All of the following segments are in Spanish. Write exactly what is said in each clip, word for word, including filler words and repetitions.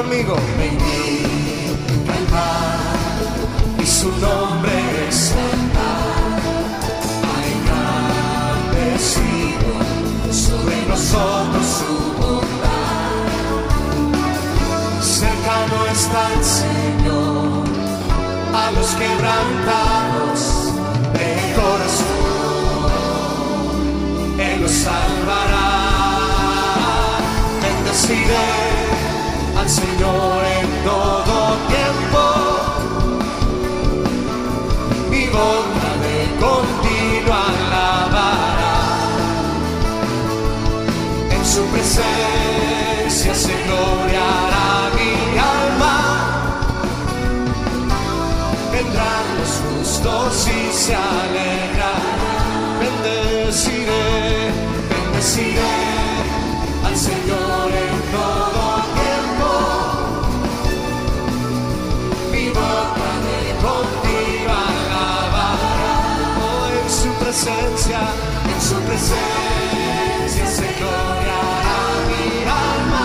conmigo. Venid, cantad, y su nombre exaltar. Ha engrandecido sobre nosotros su bondad. Cercano está el Señor a los quebrantados de corazón. Él los salvará. Bendeciré al Señor en todo tiempo. Mi boca de continuo alabará. En su presencia se gloriará mi alma. Vendrán los justos y se alegrarán. Bendeciré, bendeciré al Señor en todo tiempo. Mi boca de continuo alabará. Oh, en su presencia, en su presencia se gloriará mi alma.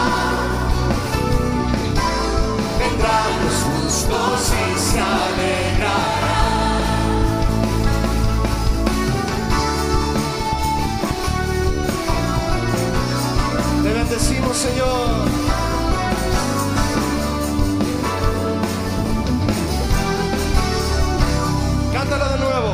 Vendrán los justos y se alegrarán. Te bendecimos, Señor. Cántala de nuevo.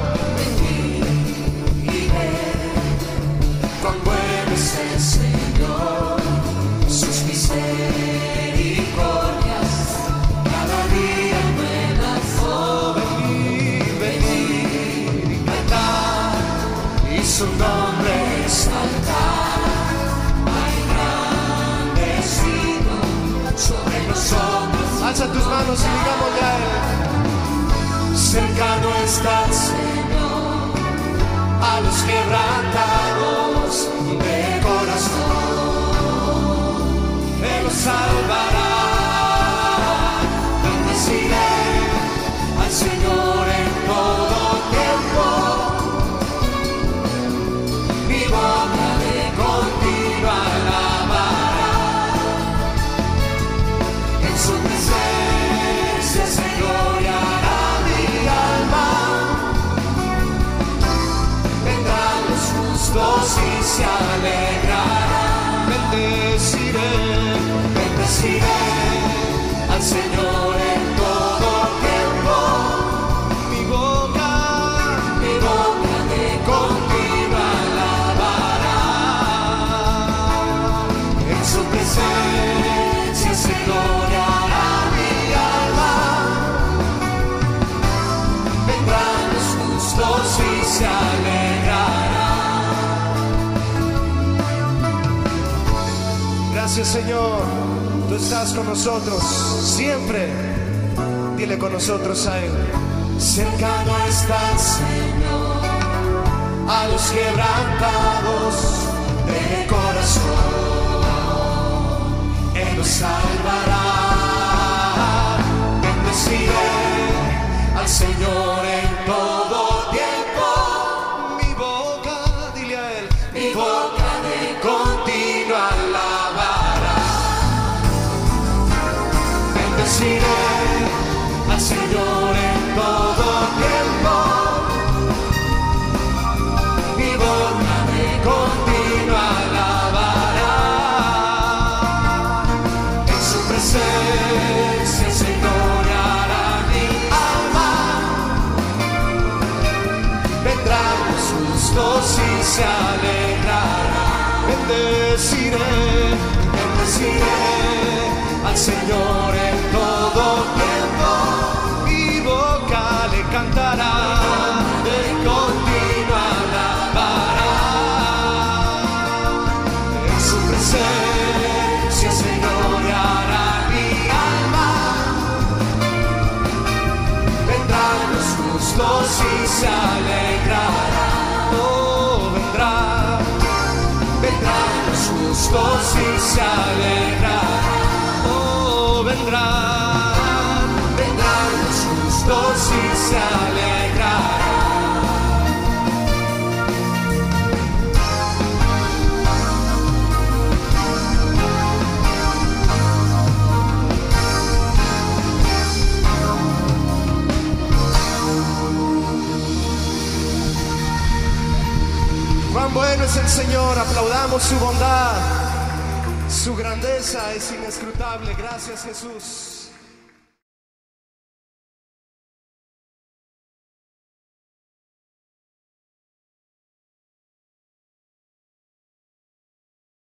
Y ver cuán bueno es el Señor, sus misericordias cada día nuevas son. Venid, Venid y cantad, y su nombre exaltar. Sobre nosotros, alza tus manos y digámosle a Él. cercano está el Señor a los quebrantados de corazón. Él los salvará. Bendeciré al Señor en todo tiempo. Mi boca de continuo alabará. En su presencia se gloriará mi alma. Vendrán los justos y se alegrarán. Bendeciré, Bendeciré al Señor en todo tiempo. mi boca, Mi boca de continuo alabará. En su presencia se gloriará mi alma. Vendrán los justos y se alegrarán. Gracias, Señor. Tú estás con nosotros siempre. Dile con nosotros a Él. Cercano está el Señor a los quebrantados de corazón. Él los salvará. Bendeciré al Señor en todo tiempo. Mi boca, dile a Él. Mi boca de continuo alabará. Bendeciré al Señor en todo tiempo. Mi boca de continuo alabará. En su presencia se gloriará mi alma. Vendrán los justos y se alegrarán. Bendeciré, Bendeciré al Señor en todo tiempo. mi boca le cantará. De continuo alabará. En su presencia se gloriará mi alma. Vendrán los justos y se alegrarán. Oh, vendrá, Vendrán los justos y se alegrarán. oh, vendrá. Vendrán los justos y se alegrarán. Inescrutable es el Señor, aplaudamos su bondad. Su grandeza es inescrutable. Gracias, Jesús.